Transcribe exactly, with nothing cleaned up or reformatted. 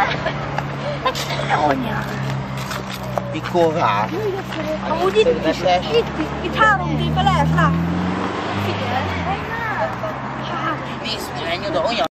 Piccola. Kamu di kita orang di Malaysia. Ini sebenarnya dong ya.